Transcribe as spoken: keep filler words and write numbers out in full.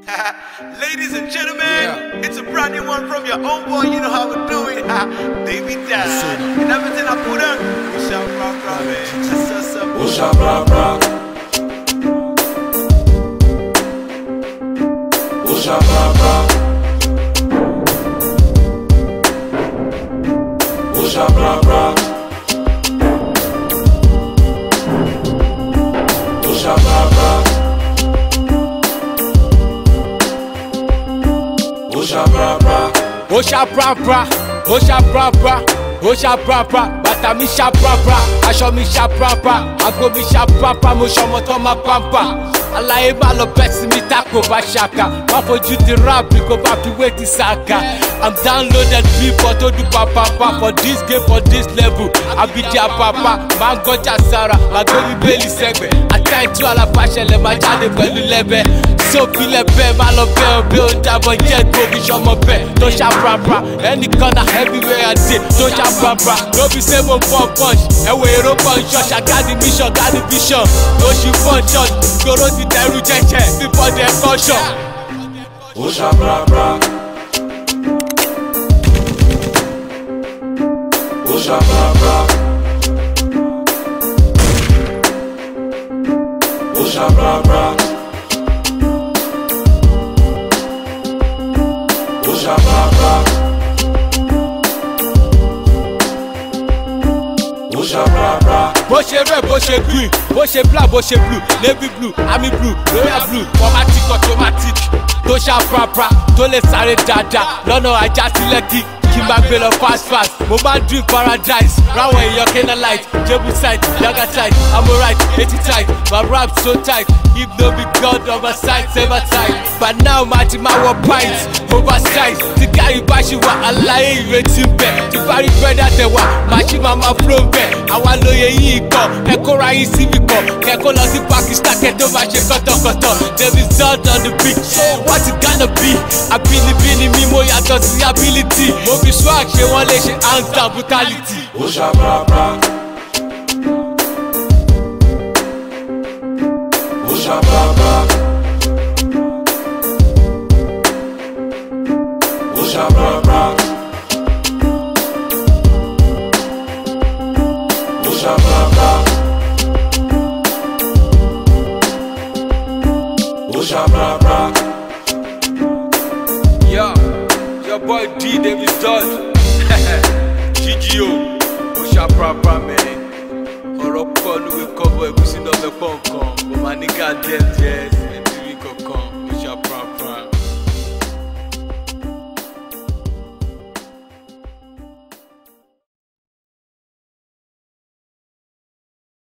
Ladies and gentlemen, yeah. It's a brand new one from your own boy. You know how we do it. Davies Dod. And everything I put on, Oshaprapra, man. Oshaprapra. Oshaprapra. Oshaprapra. Oshaprapra. Oshaprapra. Oshaprapra. Oshaprapra. Oshaprapra. Bàtà mi ṣaprapra. Aṣọ mi ṣaprapra. Àgbo mi ṣaprapra. Mo ṣọmọ tó máa pampa. Àlàyé má lọ bẹ́ sí mi tá kò bá ṣàkà. Má fojú di rap kò bá fi wé ti sàkà. I'm downloaded people tó du papapa. For this game, for this level, àbídí àpapà. Máa ń gọjà sára, máa gbé mi bẹ́ẹ̀lì sẹ́gbẹ̀. Àtẹ̀jú alábàṣẹlẹ̀ máa jáde pẹ̀lú lẹ́bẹ̀. Sófilẹ̀ bẹ́ẹ̀ má lọ bẹ́ẹ̀ o bí ó jábọ̀ yẹ́ gbòógì ṣọmọ bẹ́ẹ̀ tó ṣaprapra. Ẹnìkan náà everywhere I dey tó ṣaprapra. No be say mo pọ̀ punch, ẹ̀wọ̀ èrò pọ̀ ṣọ́ọ̀ṣì. I got the mission, got the vision. Oṣù pọ̀ church, gbòòrò ti dẹrù jẹ́jẹ́ before the caution. Oshaprapra. Oshaprapra. Oshaprapra. Oshaprapra. Oshaprapra. Bó ṣe red, bó ṣe green, bó ṣe black, bó ṣe blue, navy blue, army blue, royal blue, formatic automatic, tó ṣaprapra, tó lè sáré dáadáa, lọ́nà ajá sí Lẹ́kì. Kí n máa gbé lọ fast fast, mo máa ń drink paradise. Ráwọn èèyàn kéna light, jébù side, yaga tight, amorite, eighty tight, my rap so tight. If no be God on my side, save my tight. But now máa ti máa wọ pints, oversize. Tí káyì bá ṣe wà, aláyé ìrètí ń bẹ̀. Tí bá rí bẹ́ẹ̀dá tẹ̀wà, màá ṣì máa máa flow bẹ̀. Àwa lóye yìí kọ̀, kẹ́kọ̀ọ́ ra yín síbi kọ̀. Kẹ́kọ̀ọ́ lọ sí Pakistan, kẹ́tọ́ máa ṣe kọ́tọ̀kọ́tọ̀. Davies Dod on the beat, what it gonna be? Àbínibí ni mí, mo yàtọ̀ sí ability. Mo fi swag ṣe wọ́n lè ṣe hands down brutality. Oshaprapra. Oshaprapra. Oshaprapra. Oshaprapra. Oshaprapra. Yo, your boy D, Davies Dod. G G O, Oshaprapra, man. Ọ̀rọ̀ pọ̀ ló wé kọ́bọ̀ ẹ̀gúsí náà fẹ́ pọ̀ nǹkan. Mo máa ní ká dẹ̀ jẹ́.